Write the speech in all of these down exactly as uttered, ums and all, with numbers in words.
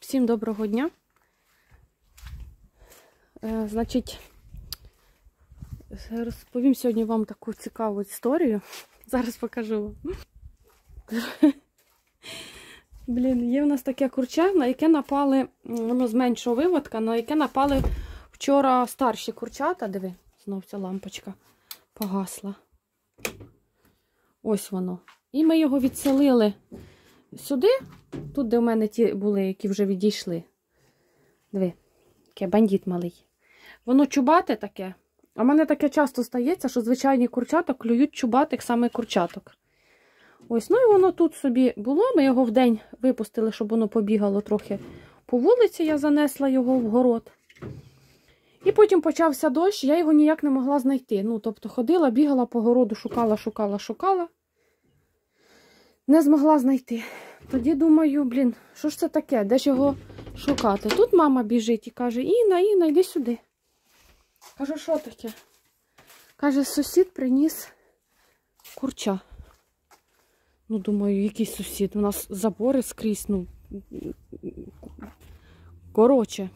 Всім доброго дня. Е, значить, розповім сьогодні вам таку цікаву історію. Зараз покажу вам. Блін, є в нас таке курча, на яке напали, воно з меншого виводка, на яке напали вчора старші курчата. Диви, знов ця лампочка погасла. Ось воно. І ми його відселили сюди, тут, де в мене ті були, які вже відійшли. Диви, таке бандит малий. Воно чубате таке. А в мене таке часто стається, що звичайні курчата клюють чубатих саме курчаток. Ось, ну і воно тут собі було. Ми його вдень випустили, щоб воно побігало трохи по вулиці. Я занесла його в город. І потім почався дощ, я його ніяк не могла знайти. Ну, тобто ходила, бігала по городу, шукала, шукала, шукала. Не змогла знайти. Тоді думаю, блін, що ж це таке? Де ж його шукати? Тут мама біжить і каже: Інна, Інна, йди сюди. Кажу, що таке? Каже, сусід приніс курча. Ну, думаю, який сусід? У нас забори скрізь, ну, коротше.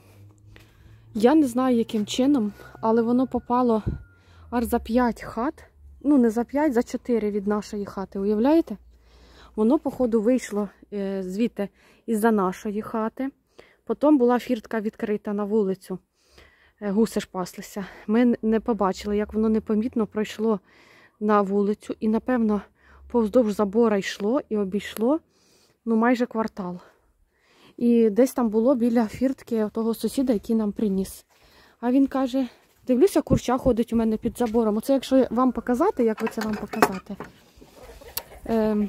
Я не знаю, яким чином, але воно попало аж за п'ять хат. Ну, не за п'ять, за чотири від нашої хати, уявляєте? Воно, походу, вийшло е, звідти із-за нашої хати. Потім була фіртка відкрита на вулицю. Е, гуси ж паслися. Ми не побачили, як воно непомітно пройшло на вулицю. І, напевно, повздовж забора йшло і обійшло, ну, майже квартал. І десь там було біля фіртки того сусіда, який нам приніс. А він каже: дивлюся, курча ходить у мене під забором. Оце якщо вам показати, як ви це вам показати. Е,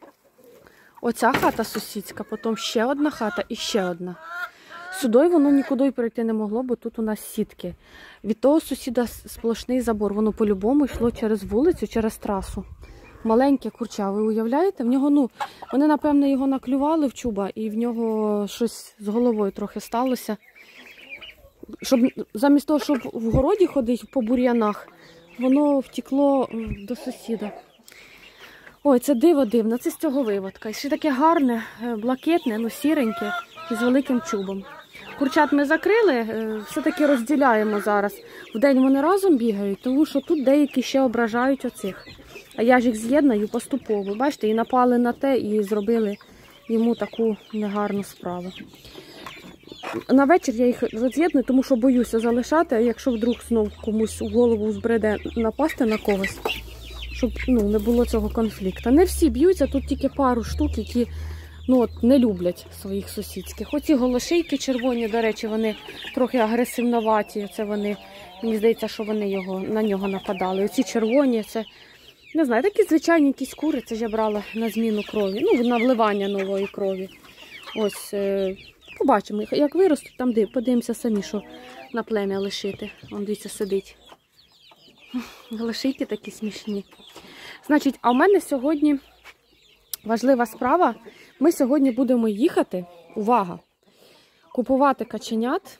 Оця хата сусідська, потім ще одна хата і ще одна. Сюди воно нікуди перейти не могло, бо тут у нас сітки. Від того сусіда сплошний забор. Воно по-любому йшло через вулицю, через трасу. Маленьке курча, ви уявляєте? В нього, ну, вони, напевно, його наклювали в чуба, і в нього щось з головою трохи сталося. Щоб, замість того, щоб в городі ходити по бур'янах, воно втекло до сусіда. Ой, це диво дивно, це з цього виводка. І ще таке гарне, блакитне, ну сіреньке і з великим чубом. Курчат ми закрили, все-таки розділяємо зараз. Вдень вони разом бігають, тому що тут деякі ще ображають оцих. А я ж їх з'єднаю поступово. Бачите, і напали на те, і зробили йому таку негарну справу. На вечір я їх роз'єдную, тому що боюся залишати, а якщо вдруг знов комусь у голову збреде напасти на когось, щоб, ну, не було цього конфлікту. Не всі б'ються, тут тільки пару штук, які, ну, от, не люблять своїх сусідських. Оці голошийки червоні, до речі, вони трохи агресивноваті. Це вони, мені здається, що вони його, на нього нападали. Оці червоні, це, не знаю, такі звичайні якісь кури, це ж я брала на зміну крові, ну, на вливання нової крові. Ось, побачимо, як виростуть, там подивимося самі, що на плем'я лишити. Он, дивіться, сидить. Глашийки такі смішні. Значить, а в мене сьогодні важлива справа. Ми сьогодні будемо їхати, увага, купувати каченят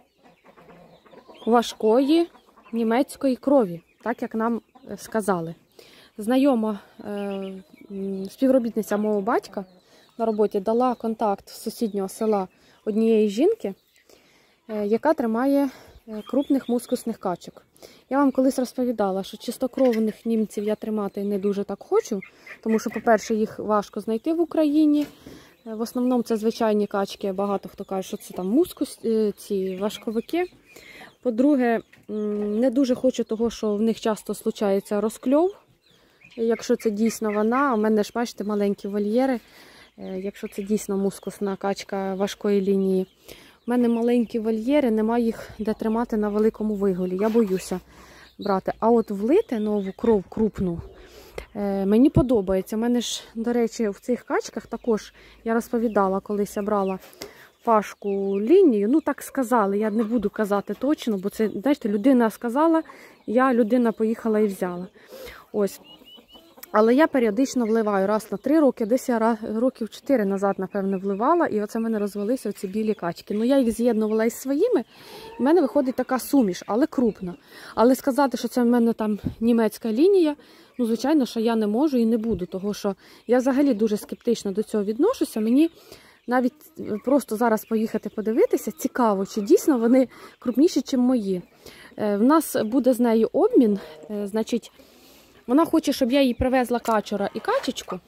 важкої німецької крові, так як нам сказали. Знайома е, співробітниця мого батька на роботі дала контакт з сусіднього села однієї жінки, е, яка тримає крупних мускусних качок. Я вам колись розповідала, що чистокровних німців я тримати не дуже так хочу, тому що, по-перше, їх важко знайти в Україні. В основному це звичайні качки, багато хто каже, що це там мускус, ці важковики. По-друге, не дуже хочу того, що в них часто случається розкльов, якщо це дійсно вона, а в мене ж, бачите, маленькі вольєри, якщо це дійсно мускусна качка важкої лінії. У мене маленькі вольєри, немає їх де тримати на великому вигулі. Я боюся брати. А от влити нову кров крупну е, мені подобається. У мене ж, до речі, в цих качках також, я розповідала, колись я брала важку лінію. Ну, так сказали, я не буду казати точно, бо це, знаєте, людина сказала, я людина поїхала і взяла. Ось. Але я періодично вливаю раз на три роки, десь я років чотири назад, напевно, вливала, і оце в мене розвелися оці білі качки. Ну, я їх з'єднувала із своїми, і в мене виходить така суміш, але крупна. Але сказати, що це в мене там німецька лінія, ну, звичайно, що я не можу і не буду, тому що я взагалі дуже скептично до цього відношуся. Мені навіть просто зараз поїхати подивитися, цікаво, чи дійсно вони крупніші, ніж мої. В нас буде з нею обмін, значить, вона хоче, щоб я їй привезла качура і качечку,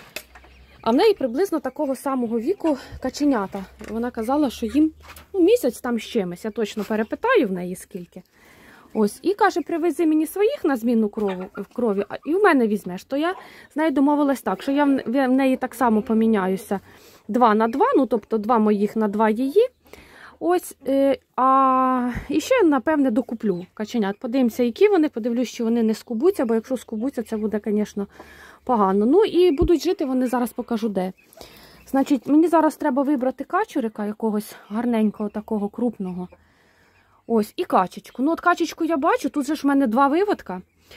а в неї приблизно такого самого віку каченята. Вона казала, що їм ну, місяць там з чимось, я точно перепитаю в неї скільки. Ось, і каже, привези мені своїх на зміну крові, крові, і в мене візьмеш. То я з нею домовилась так, що я в неї так само поміняюся два на два, ну тобто два моїх на два її. Ось, е, а і ще, напевне, докуплю каченят. Подивимося, які вони, подивлюсь, що вони не скубуться, бо якщо скубуться, це буде, звісно, погано. Ну і будуть жити вони, зараз покажу де. Значить, мені зараз треба вибрати качурика якогось гарненького, такого крупного. Ось, і качечку. Ну, от качечку я бачу, тут же ж в мене два виводка.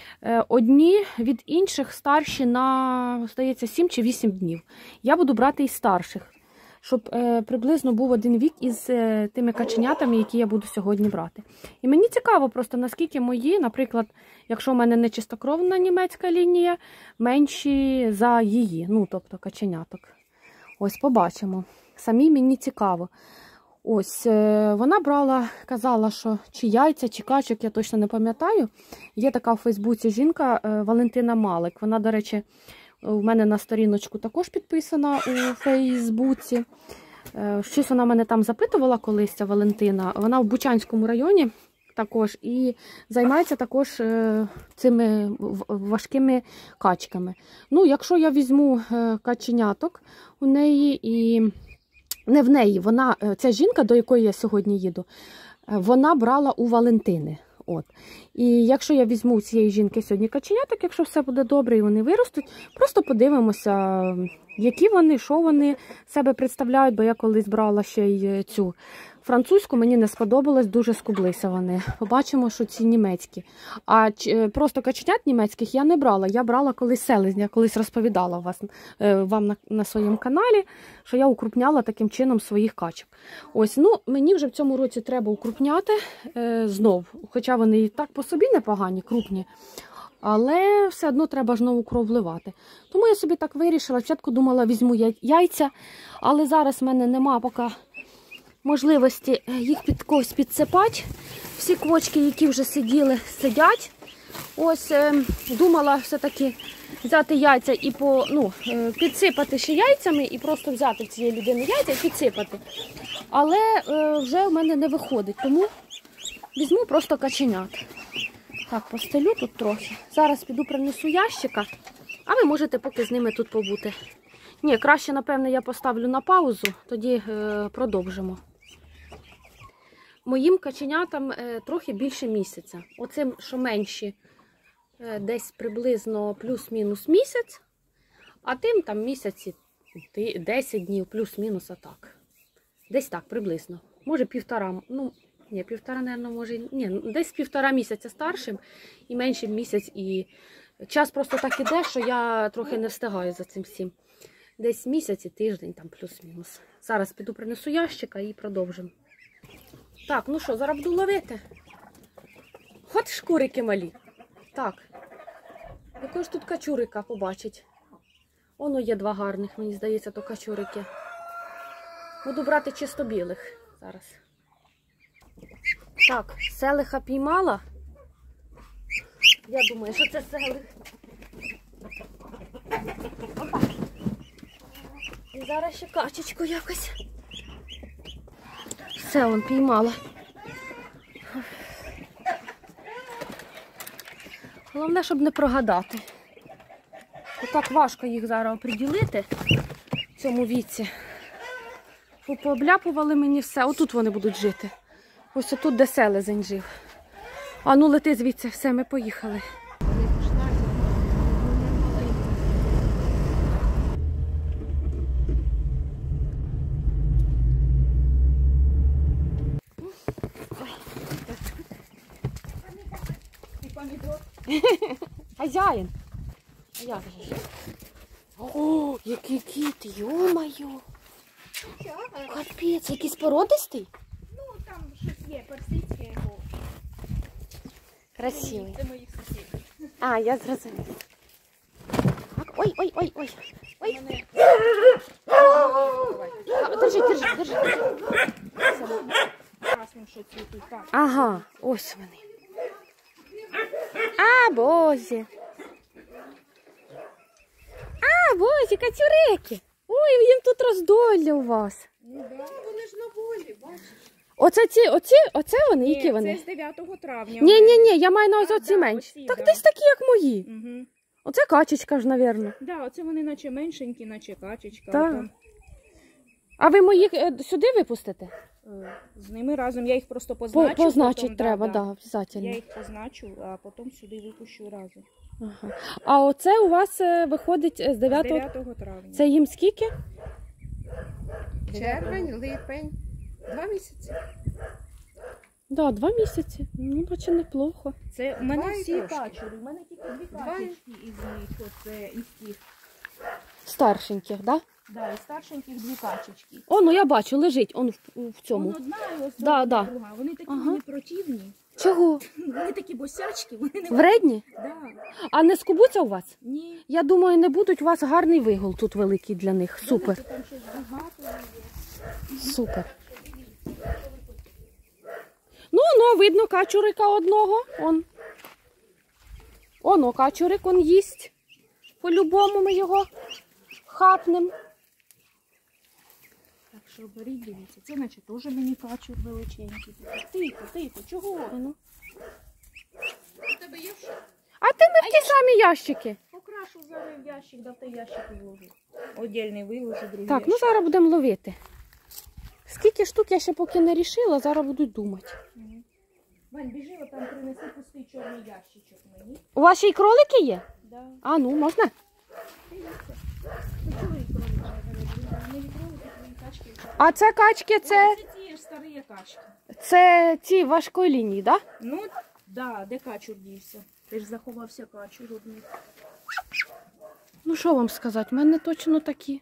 Одні від інших старші на, здається, сім чи вісім днів. Я буду брати із старших, щоб е, приблизно був один вік із е, тими каченятами, які я буду сьогодні брати. І мені цікаво просто, наскільки мої, наприклад, якщо в мене не чистокровна німецька лінія, менші за її, ну, тобто каченяток. Ось, побачимо. Самі мені цікаво. Ось, вона брала, казала, що чи яйця, чи качок, я точно не пам'ятаю. Є така в Фейсбуці жінка Валентина Малик. Вона, до речі, у мене на сторіночку також підписана у Фейсбуці. Щось вона мене там запитувала колись, ця Валентина. Вона в Бучанському районі також і займається також цими важкими качками. Ну, якщо я візьму каченяток у неї і... Не в неї, вона, ця жінка, до якої я сьогодні їду, вона брала у Валентини. От. І якщо я візьму у цієї жінки сьогодні каченяток, якщо все буде добре і вони виростуть, просто подивимося, які вони, що вони себе представляють, бо я колись брала ще й цю французьку, мені не сподобалось, дуже скублися вони. Побачимо, що ці німецькі. А просто каченят німецьких я не брала, я брала колись селезня, я колись розповідала вас, вам на, на своєму каналі, що я укрупняла таким чином своїх качок. Ось, ну, мені вже в цьому році треба укрупняти е, знов, хоча вони і так по собі непогані, крупні. Але все одно треба ж нову кров вливати. Тому я собі так вирішила. Спочатку думала, візьму яйця, але зараз в мене нема поки можливості їх під когось підсипати. Всі квочки, які вже сиділи, сидять. Ось думала все-таки взяти яйця і по, ну, підсипати ще яйцями, і просто взяти в цієї людини яйця і підсипати. Але вже в мене не виходить, тому візьму просто каченят. Так, постелю тут трохи. Зараз піду принесу ящика, а ви можете поки з ними тут побути. Ні, краще, напевне, я поставлю на паузу, тоді е, продовжимо. Моїм каченятам е, трохи більше місяця. Оцим, що менші, е, десь приблизно плюс-мінус місяць, а тим там місяці десять днів, плюс-мінус, а так. Десь так, приблизно. Може півтора, ну... Ні, півтора, мабуть, може, ні, десь півтора місяця старшим і меншим місяць. І час просто так іде, що я трохи не встигаю за цим всім. Десь місяць і тиждень, там плюс-мінус. Зараз піду принесу ящика і продовжимо. Так, ну що, зараз буду ловити. От шкурики малі. Так, якого ж тут качурика побачить. Воно є два гарних, мені здається, то качурики. Буду брати чисто білих зараз. Так, селиха піймала. Я думаю, що це селих. Опа. І зараз ще качечку якось. Все, он піймала. Головне, щоб не прогадати. Отак важко їх зараз оприділити в цьому віці. Пообляпували мені все. Отут вони будуть жити. Ось отут, де селезень жив. А ну лети звідси, все, ми поїхали. Хазяїн. А як же ж? О, який кіт, йо-моє. Капець, якийсь породистий? Там щось є, персидське його. Красивий. Це моїх сусідів. А, я зрозуміла. Ой, ой, ой, ой. Ой. Вони А, Держи, держи, держи. Красним, що цвітуть. Так. Ага, ось вони. А, бозі. А, бозі, кацюреки. Ой, їм тут роздолля у вас. Ну да. Вони ж на волі, бачиш. Оце ці, оці, оце вони, які Ні, вони? це з дев'ятого травня. Ні, ні, ні, я маю на увазі А, оці да, менші. оці, Так да. десь такі, як мої. Угу. Оце качечка ж, мабуть. Да, оце вони наче меншенькі, наче качечка. Так. Там, А ви моїх е, сюди випустите? е, з ними разом. Я їх просто По, позначу. позначить потім, треба, да, да, да. обов'язково. Я їх позначу, а потім сюди випущу разом. Ага. А оце у вас е, виходить е, з З дев'ятого... дев'ятого травня. Це їм скільки? Червень, липень, два місяці. Да, два місяці. Ну, наче неплохо. Це в мене Два і всі трошки. качури. У мене тільки дві Два і- качечки із них. Оце із тих. Старшеньких, да? Да, і старшеньких дві качечки. О, ну я бачу, лежить он в, в цьому. Вон одна і ось Да, одна да. друга. Вони такі Ага. мені противні. Чого? Вони такі босячки, вони не Вредні? Да. А не скубуться у вас? Ні. Я думаю, не будуть. У вас гарний вигул тут великий для них. Супер. Бачите, там щось багато є. Супер. Ну, ну, видно качурика одного. Он. Оно, качурик, он їсть. По-любому ми його хапнем. Так що беріть, дивіться. Це наче теж мені качур величенький. Тихо, тихо, чого? Ну. У тебе є що? А ти не в ті самі ящики. Покрашу зараз в ящик, да в той ящик вложу. Отдельний виложу, другий Так, ну ящик. зараз будемо ловити. Скільки штук я ще поки не рішила, зараз буду думати. Мгм. Вань, біжи, там принеси пустий чорний ящичок мені. У вас ще й кролики є? Да. А, ну, можна? Дивіться. Ну, чого їх кролики не Не кролики, твої качки. А це качки, це, Це ті ж старі качки. це ці важкої лінії, так? Да? Ну, да, де качур дівся? Ти ж заховався качур одних. Ну, що вам сказати, в мене точно такі.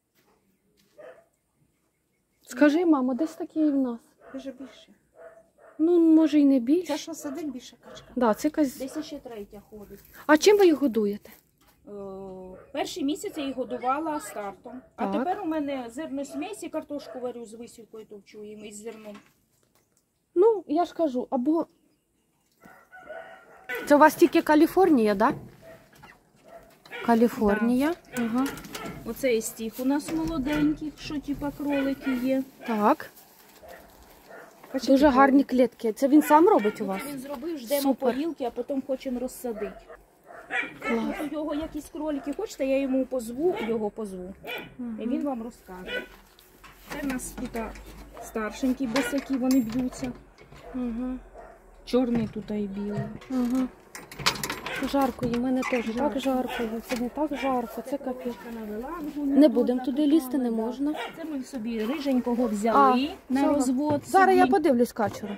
Скажи, мамо, десь такі і в нас. Дуже більше. Ну, може, і не Це більше. що сидить більше качка? Да, це якась... Десь ще третя ходить. А чим ви їх годуєте? Е, перший місяць я їх годувала стартом. А Так. тепер у мене зерносмесь і картошку варю з висівкою товчу їм із зерном. Ну, я ж кажу, або... Це у вас тільки Каліфорнія, так? Да? Каліфорнія. Ага. Оце із тих у нас молоденьких, що типа кролики є. Так. Дуже гарні клітки. Це він сам робить у вас? Він зробив, ждемо Супер. поїлки, а потім хочемо розсадити. Клас. Тут у його якісь кролики хочете, я йому позву, його позву. І він вам розкаже. Це в нас тут старшенькі босяки, вони б'ються. Угу. Чорний тут і білий. Угу. Жарко, і в мене теж так жарко. Сьогодні так жарко, це капець. Не будемо туди лізти, не можна. Це ми собі риженького взяли А, на цього. розвод. Зараз я собі. подивлюсь качура.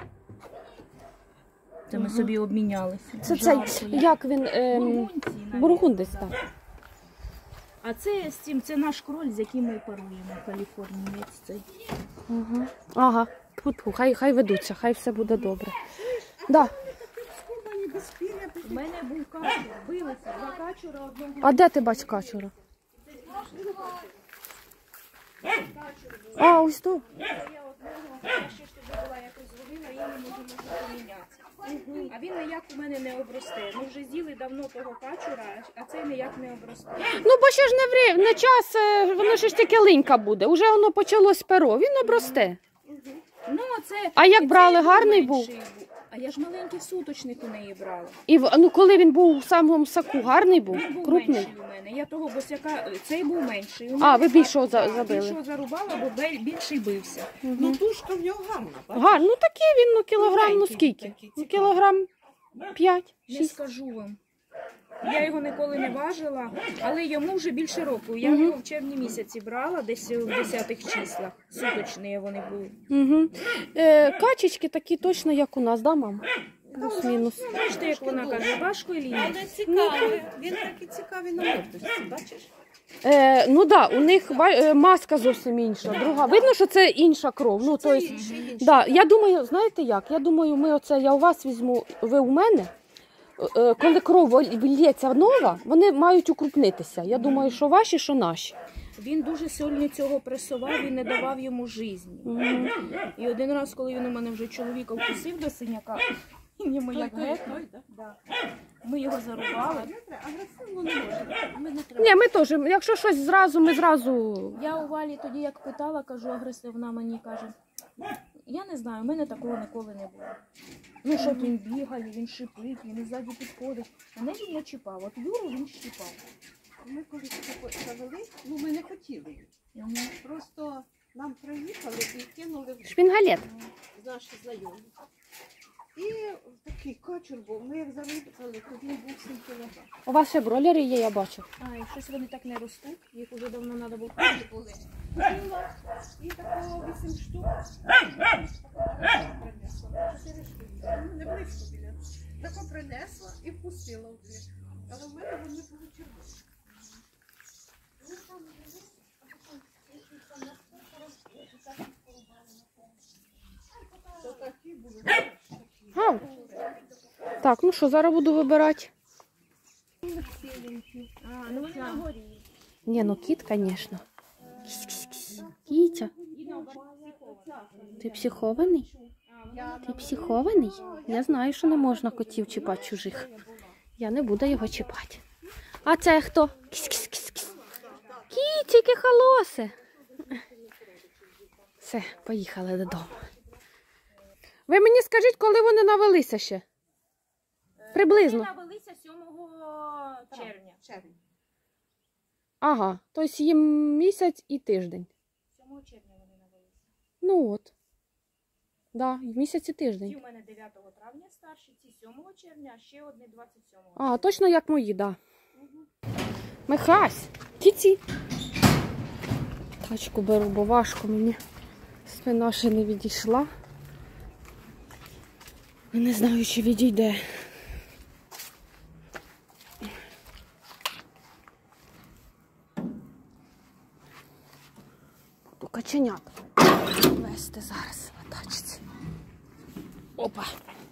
Це ми собі обмінялися. Це Жарко цей, є. як він, ем, Бургунці, навіть. бургундець, Да. так. А це з цим, це наш кроль, з яким ми паруємо, каліфорнієць цей. Угу. Ага, тьфу-тьфу, хай, хай ведуться, хай все буде добре. Да. У мене був качур, билися, два качура одного. А де ти бачиш качура? А, ось тут. Я одного, я ще ж тоді була якось зробила, і не можу можу помінятися. А він ніяк у мене не обросте. Ми вже з'їли давно того качура, а цей ніяк не обросте. Ну, бо ще ж не, врі... не час, е, воно ще ж тільки линька буде. Уже воно почалось перо, він обросте. Ну, це, А як цей брали, гарний був? менший А я ж маленький суточник у неї брала. І в- ну, коли він був в самому соку, гарний був, Він був крупний. менший у мене. Я того босяка, цей був менший. У А, мене ви більшого за- так, забили. Більшого зарубала, бо бе- більший бився. Ну тушка в нього гарна, бачиш? Га, ну такий він, ну кілограм, ну Маленький скільки? такий, Ну цікавий. кілограм п'ять, Не шість. скажу вам. Я його ніколи не важила, але йому вже більше року. Я Мгм. його в червні місяці брала, десь в десятих числах. Суточні вони були. Угу. Е, качечки такі точно, як у нас, да, мам? Плюс-мінус. Бачите, як вона каже, важко і лінь. Але цікавий. Він такий цікавий на мордочці, бачиш? Е, ну так, да, у них ба- е, маска зовсім інша. Друга. Видно, що це інша кров. Ну, то есть, інший, інший. да, я думаю, знаєте як? Я думаю, ми оце, я у вас візьму, ви у мене. Е, Коли кров вильється нова, вони мають укрупнитися. Я думаю, що ваші, що наші. Він дуже сильно цього пресував і не давав йому житті. Угу. І один раз, коли він у мене вже чоловіка вкусив до синяка, він йому як геть, да. Ми його зарубали. Агресивно не можна. Ми не треба. Ні, ми теж, якщо щось зразу, ми зразу. Я у Валі тоді як питала, кажу, агресивна мені каже, я не знаю, у мене такого ніколи не було. Ну, щоб він бігає, він шипить, він ззаді підходить. Мене він не чіпав, от Юру він щипав. Ми коли завели, ну ми не хотіли їх. Угу. Просто нам приїхали і кинули в Шпінгалет. наші знайомі. І такий качур був, ми як залипали, то він був сім кілограм. У вас ще бройлери є, я бачу. А, і щось вони так не ростуть, їх уже давно треба було. Були. Купила і такого вісім штук. Принесла. Чотири штуки. Ну, не близько біля. Тако принесла і впустила в дві. Але в мене вони були червоні. То такі були. А. Так, ну що, зараз буду вибирати. А, ну вони на горі. Ні, ну кіт, звісно. Кітя, ти психований? Ти психований? Я знаю, що не можна котів чіпати чужих. Я не буду його чіпати. А це хто? Кіс-кіс-кіс-кіс. Кітіки холоси. Все, поїхали додому. Ви мені скажіть, коли вони навелися ще? Приблизно. Вони навелися сьомого червня. Червень. Ага, тобто їм місяць і тиждень. сьомого червня вони навелися. Ну от. Да, місяць і Ці тиждень. у мене дев'ятого травня старші, ці сьомого червня, а ще одні двадцять сьомого. А, точно як мої, да. Михась, кіці. Тачку беру, бо важко мені. Спина ще не відійшла. І не знаю, чи відійде. Буду каченят вести зараз на тачці. Опа.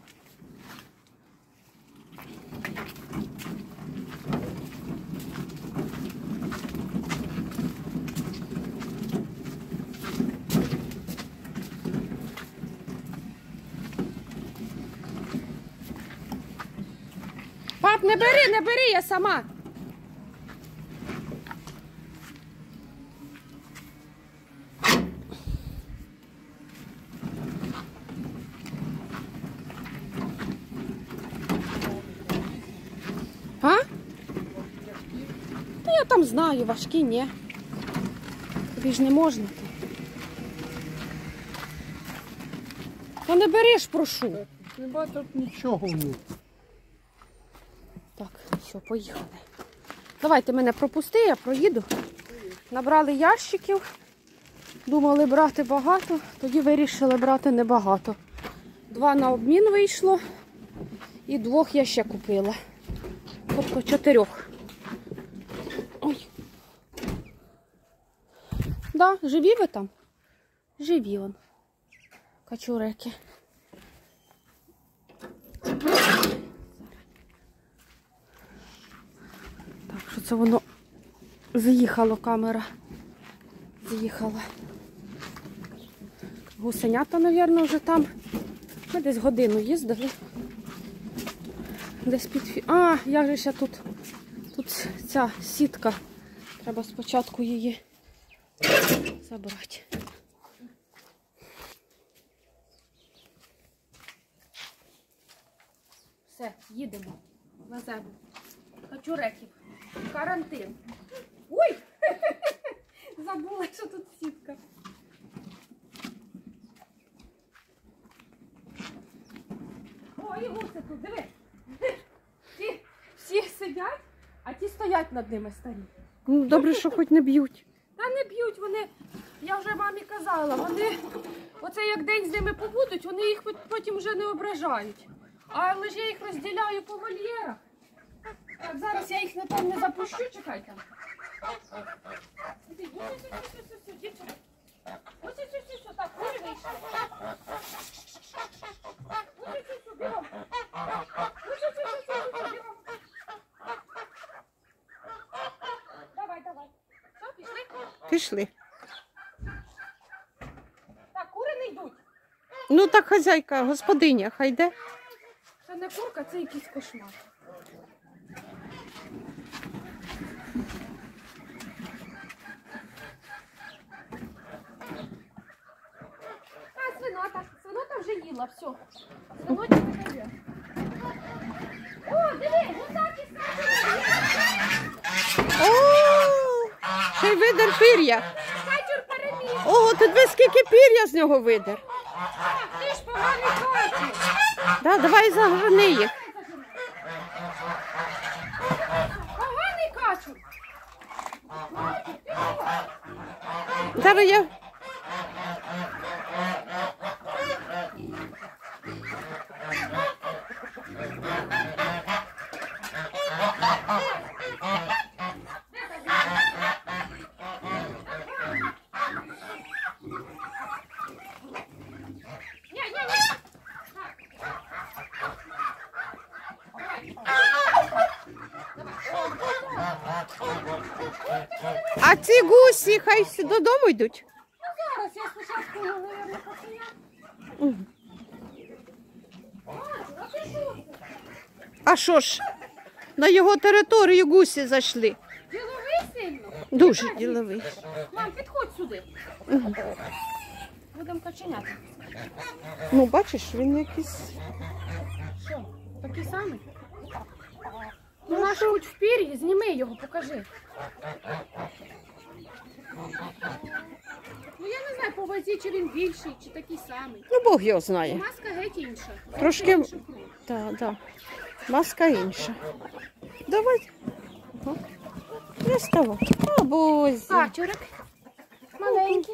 Пап, не бери, не бери, я сама. А? Та я там знаю, важкі, ні. Тобі ж не можна. Та не береш, прошу. Нема тут нічого в них. Так, все, поїхали. Давайте мене пропусти, я проїду. Набрали ящиків. Думали брати багато, тоді вирішили брати небагато. Два на обмін вийшло і двох я ще купила. Тобто чотирьох. Ой. Да, живі ви там? Живі он. Качуреки. Так, що це воно з'їхало, камера. З'їхала. Гусенята, мабуть, вже там. Ми десь годину їздили. Десь під фі... А, як же ще тут, тут ця сітка. Треба спочатку її забрати. Все, їдемо. Веземо. Качуреків. Карантин. Ой! Забула, що тут сітка. Ой, гуси тут, диви. Ті всі сидять, а ті стоять над ними старі. Ну, добре, що хоч не б'ють. Та не б'ють, вони, я вже мамі казала, вони, оце як день з ними побудуть, вони їх потім вже не ображають. Але ж я їх розділяю по вольєрах. Так, зараз я їх, напевно, запущу, чекайте. Ось, ось, ось, ось, ось, дівчата. Ось, ось, ось, ось, так, вони вийшли. Ось, ось, ось, бігом. Ось, ось, ось, ось, ось, бігом. Давай, давай. Все, пішли? Пішли. Так, кури не йдуть. Ну так хазяйка, господиня, хай йде. Це не курка, це якийсь кошмар. А, свинота. Свинота вже їла, все. Свиночок не є. О, диви, гусаки О, ще й видер пір'я. Качур переміг. Ого, ти дивись, скільки пір'я з нього видер. Ти ж поганий качур. Да, давай загорни їх. Поганий качур. Зараз я... А ці гусі хай всі додому йдуть. Зараз я спочатку, наверное, посіяв. Мгм. А ти що? А що ж, на його територію гусі зайшли. Діловий сильно? Дуже діловий. Мам, підходь сюди. Будемо каченяти. Ну, бачиш, він якийсь... Що, такий самий? Ну, наш хоч в пір'ї, зніми його, покажи. Ну, я не знаю, по вазі, чи він більший, чи такий самий. Ну, Бог його знає. Маска геть інша. Трошки- Інший круг. Так, так. Маска інша. Давай. Ага. Не ставай. О, бозі. Качурик. Маленький.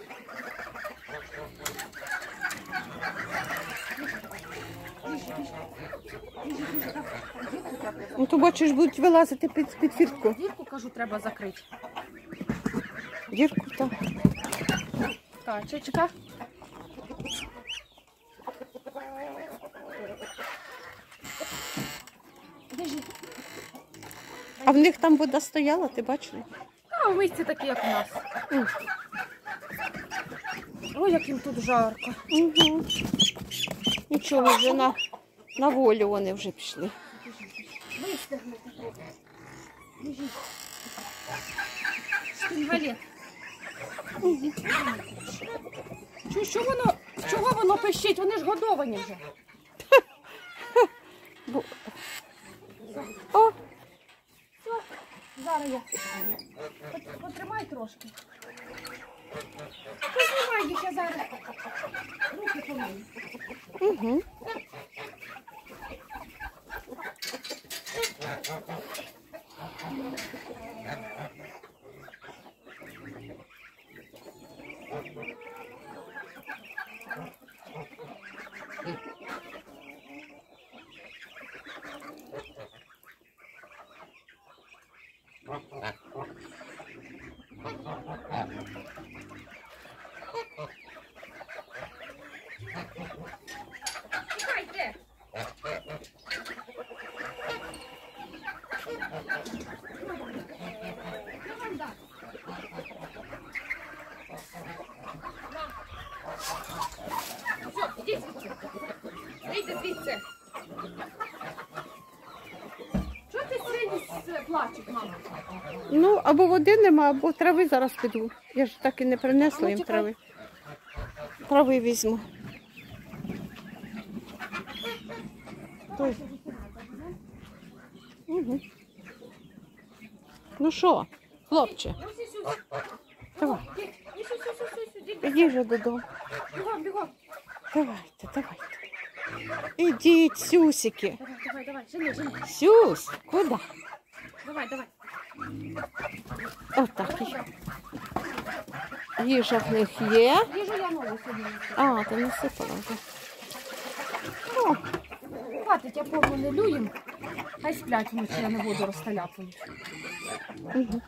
Ну, то бачиш, будуть вилазити під, під фіртку. Дірку, кажу, треба закрити. Дірку, так. Качечка. Біжи. А в них там вода стояла, ти бачила? А в місці такі, як у нас. Ой, як їм тут жарко. Угу. Нічого, вже на, на волю вони вже пішли. Вистигнути трохи. Біжіть. Шпінгалет. Чу, що воно, чого воно пищить? Вони ж годовані вже. Бо... О, Все, зараз я. Пот- Потримай трошки. Потримай їх, я зараз. Руки помию. угу. Чекайте. Все, ідіть звідси. Вийди звідси. Чого ти сьогодні плачеш, мама? Ну, або води нема, або трави зараз піду. Я ж так і не А принесла ну, їм чекай. трави. Трави візьму. Той. Угу. Ну що, хлопче, Ну, сі сюди. давай, Ні, ні, сю, сю, сю, сю, сю, іди. іди вже додому. Бігом, бігом. Давайте, давайте. Ідіть, сюсики. Давай, давай, давай, жени, жени. Сюсь, куди? Давай, давай. Отак. Їжа в них є. Їжу я нову собі. А, ти насипала вже. О, Хватить, я повну не лю їм. Хай сплять вночі, я не буду розталяпувати. угу.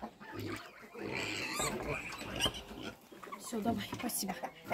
Все, давай, спасибо.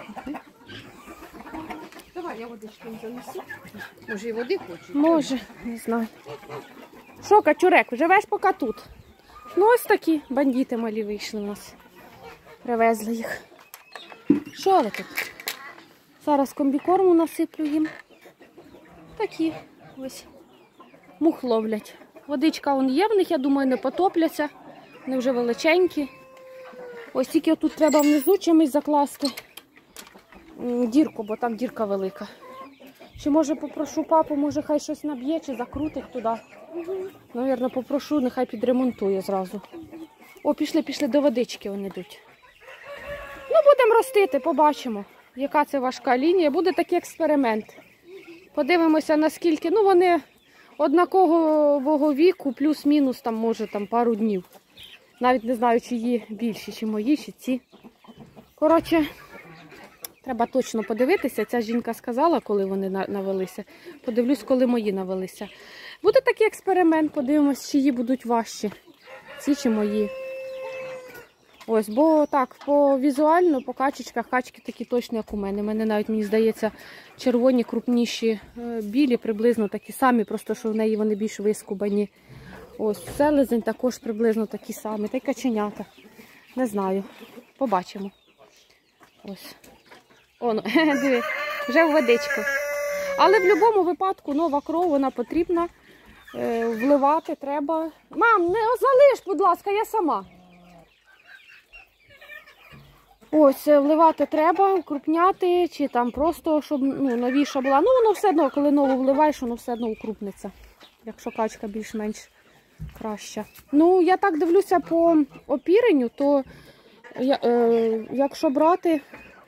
Давай, я водички їм занесу. Може, і води хочуть? Може, не знаю. Що, Качурек, живеш поки тут? Ну, ось такі бандити малі вийшли у нас. Привезли їх. Що ви тут? Зараз комбікорму насиплю їм. Такі ось мух ловлять. Водичка вон є в них, я думаю, не потопляться. Вони вже величенькі. Ось тільки тут треба внизу чимось закласти дірку, бо там дірка велика. Чи може попрошу папу, може хай щось наб'є, чи закрутить туди. Навірно, попрошу, нехай підремонтує зразу. О, пішли, пішли до водички вони йдуть. Ну, будемо ростити, побачимо, яка це важка лінія. Буде такий експеримент. Подивимося, наскільки, ну, вони однакового віку, плюс-мінус, там, може, там, пару днів. Навіть не знаю, чиї більші, чи мої, чи ці. Коротше, треба точно подивитися. Ця жінка сказала, коли вони навелися. Подивлюсь, коли мої навелися. Буде такий експеримент, подивимось, чиї будуть важчі. Ці чи мої. Ось, бо так, по візуально, по качечках, качки такі точно, як у мене. У мене навіть, мені здається, червоні, крупніші, білі, приблизно такі самі, просто що в неї вони більш вискубані. Ось, селезень також приблизно такі самі, та й каченята. Не знаю, побачимо. Ось. Оно, диви, вже в водичку. Але в будь-якому випадку нова кров, вона потрібна, е, вливати треба. Мам, не залиш, будь ласка, я сама. Ось, вливати треба, укрупняти, чи там просто, щоб ну, новіша була. Ну, воно все одно, коли нову вливаєш, воно все одно укрупниться. Якщо качка більш-менш краща. Ну, я так дивлюся по опіренню, то я, е, якщо брати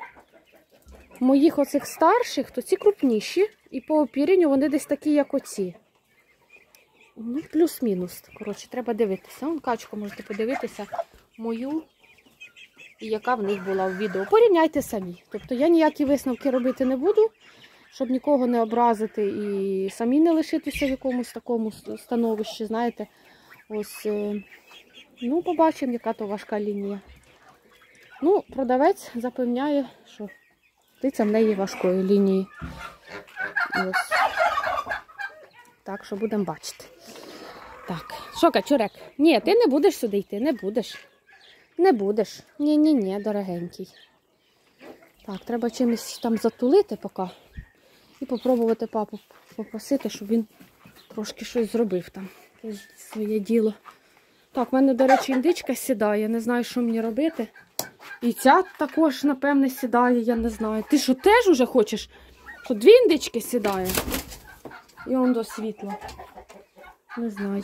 моїх оцих старших, то ці крупніші. І по опіренню вони десь такі, як оці. Ну, плюс-мінус. Коротше, треба дивитися. Вон качку можете подивитися. Мою. І яка в них була в відео. Порівняйте самі. Тобто я ніякі висновки робити не буду, щоб нікого не образити і самі не лишитися в якомусь такому становищі, знаєте. Ось, ну, побачимо, яка то важка лінія. Ну, продавець запевняє, що птиця в неї важкої лінії. Ось. Так, що будемо бачити. Так, що, качурек? Ні, ти не будеш сюди йти, не будеш. Не будеш. Ні-ні-ні, дорогенький. Так, треба чимось там затулити поки. І попробувати папу попросити, щоб він трошки щось зробив там. Своє діло. Так, в мене, до речі, індичка сідає. Не знаю, що мені робити. І ця також, напевне, сідає, я не знаю. Ти що, теж уже хочеш? Що дві індички сідає? І он до світла. Не знаю.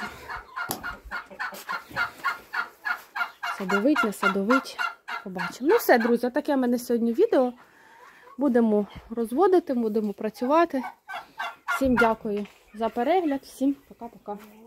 Садовить, не садовить. Побачимо. Ну все, друзі, таке в мене сьогодні відео. Будемо розводити, будемо працювати. Всім дякую за перегляд. Всім пока-пока.